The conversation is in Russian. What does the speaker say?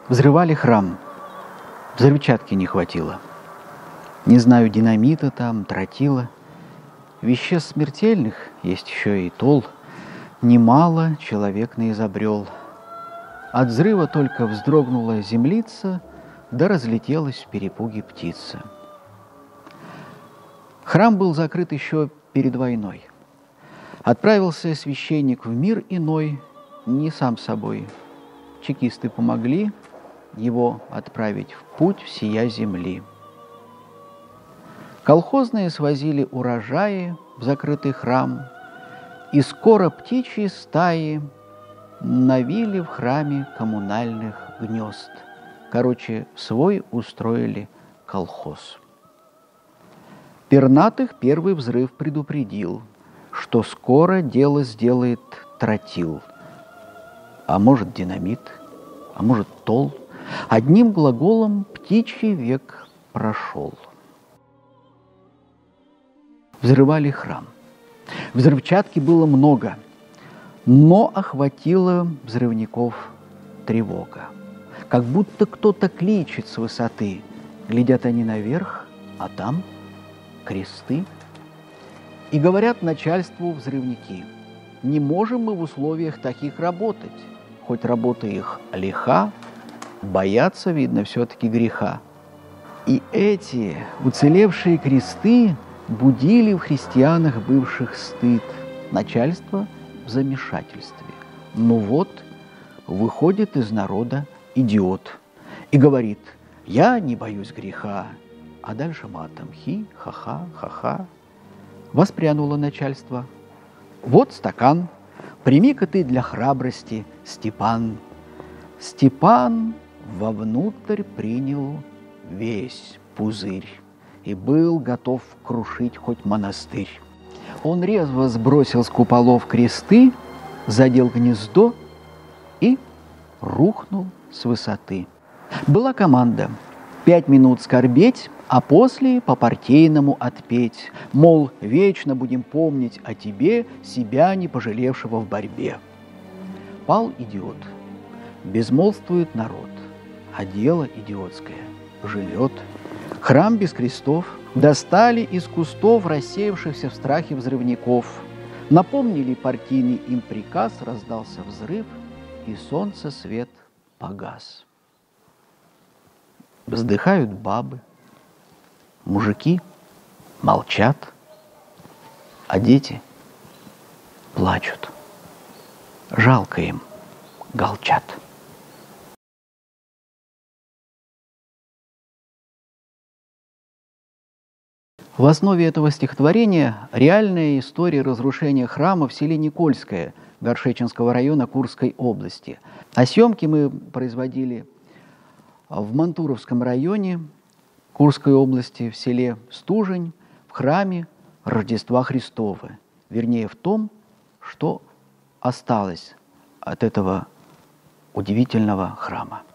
Взрывали храм. Взрывчатки не хватило. Не знаю, динамита там, тротила. Веществ смертельных, есть еще и тол, немало человек наизобрел. От взрыва только вздрогнула землица, да разлетелась в перепуге птица. Храм был закрыт еще перед войной. Отправился священник в мир иной, не сам собой. Чекисты помогли его отправить в путь всея земли. Колхозные свозили урожаи в закрытый храм, и скоро птичьи стаи навили в храме коммунальных гнезд. Короче, свой устроили колхоз. Пернатых первый взрыв предупредил, что скоро дело сделает тротил. А может, динамит, а может, тол. Одним глаголом птичий век прошел. Взрывали храм. Взрывчатки было много, но охватила взрывников тревога. Как будто кто-то кличет с высоты. Глядят они наверх, а там кресты. И говорят начальству взрывники: не можем мы в условиях таких работать. Хоть работа их лиха, боятся, видно, все-таки греха. И эти уцелевшие кресты будили в христианах бывших стыд. Начальство в замешательстве. Ну вот, выходит из народа идиот и говорит: я не боюсь греха. А дальше матом: хи, ха-ха, ха-ха. Воспрянуло начальство. Вот стакан, прими-ка ты для храбрости, Степан. Степан вовнутрь принял весь пузырь и был готов крушить хоть монастырь. Он резво сбросил с куполов кресты, задел гнездо и рухнул с высоты. Была команда: 5 минут скорбеть, а после по-партийному отпеть. Мол, вечно будем помнить о тебе, себя не пожалевшего в борьбе. Пал идиот, безмолвствует народ, а дело идиотское живет. Храм без крестов достали из кустов рассеявшихся в страхе взрывников. Напомнили партийный им приказ, раздался взрыв, и солнце свет погас. Вздыхают бабы, мужики молчат, а дети плачут. Жалко им галчат. В основе этого стихотворения реальная история разрушения храма в селе Никольское Горшеченского района Курской области. А съемки мы производили в Мантуровском районе Курской области, в селе Стужень, в храме Рождества Христова. Вернее, в том, что осталось от этого удивительного храма.